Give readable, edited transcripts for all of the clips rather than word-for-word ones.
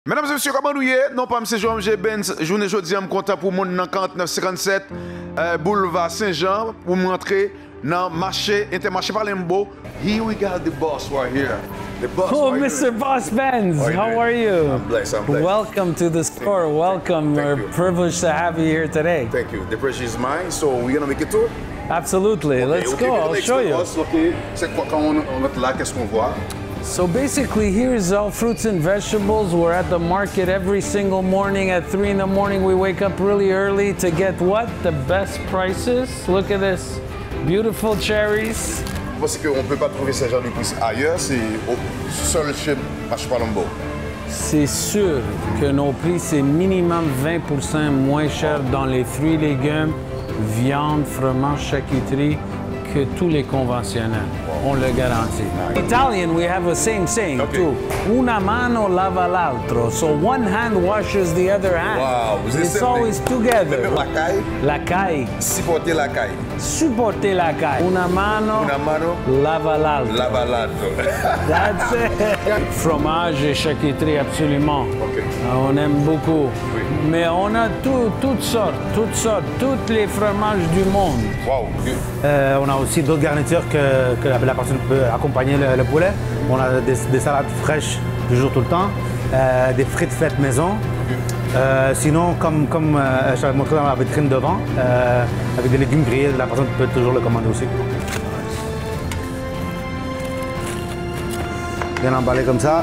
Mesdames et messieurs, comment nous y est? Non pas M. Jean-G. Benz, journée aujourd'hui, je suis content pour mon 4957 boulevard Saint-Jean pour montrer dans le marché, intermarché Palembo. Here we got the boss right here. The boss. Oh, right Mr. here. Boss Benz, how are you? I'm blessed, I'm blessed. Welcome to the store. Welcome. Thank We're you. privileged to have you here today. Thank you. The pressure is mine, so we're gonna make it tour. Absolutely. Let's go. I'll show you. C'est quoi quand on est là, qu'est-ce qu'on voit? So basically, here's all fruits and vegetables. We're at the market every single morning at 3 in the morning. We wake up really early to get what? The best prices. Look at this. Beautiful cherries. Parce qu'on ne peut pas trouver ce genre de prix ailleurs, c'est seul chez Marché Palembo. C'est sûr que nos prix, c'est minimum 20% moins cher dans les fruits, légumes, viande, fromage, charcuterie que tous les conventionnels. On le garantit. In Italian, we have a same saying too. Una mano lava l'altro. So one hand washes the other hand. Wow. It's always together. La caille. La caille. Supporter la caille. Supporter la caille. Una mano lava l'altro. Lava l'altro. That's it. Fromage et charcuterie, absolument. Okay. On aime beaucoup. Oui. Mais on a toutes sortes, tous les fromages du monde. Wow. On a aussi d'autres garnitures que la personne peut accompagner le poulet. On a des salades fraîches toujours tout le temps, des frites faites maison. Sinon, comme je t'avais montré dans la vitrine devant, avec des légumes grillés, la personne peut toujours le commander aussi. Bien emballé comme ça.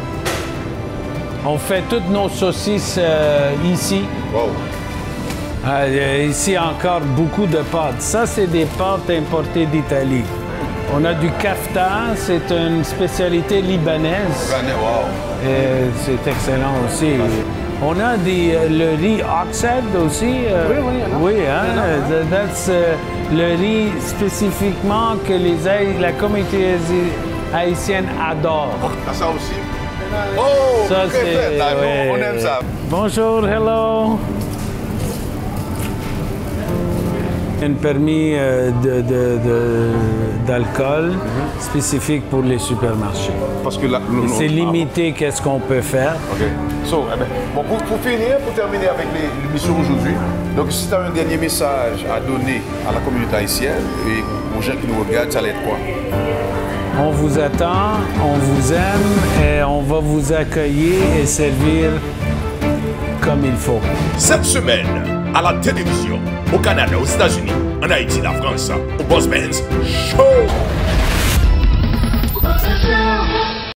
On fait toutes nos saucisses ici. Wow. Ici encore beaucoup de pâtes. Ça, c'est des pâtes importées d'Italie. On a du kafta, c'est une spécialité libanaise. Wow. C'est excellent aussi. On a le riz oxhead aussi. Oui, hein? That's le riz spécifiquement que la communauté haïtienne adore. Ça aussi. Oh, Ça, très c'est... bien. Ouais. On aime ça. Bonjour, hello. Un permis d'alcool spécifique pour les supermarchés. Parce que là, C'est limité qu'est-ce qu'on peut faire. OK. So, bon, pour finir, pour terminer avec l'émission aujourd'hui, donc si tu as un dernier message à donner à la communauté haïtienne et aux gens qui nous regardent, ça allait être quoi? On vous attend, on vous aime et on va vous accueillir et servir comme il faut. Cette semaine, à la télévision, au Canada, aux États-Unis, en Haïti, la France, au Boss Benz Show!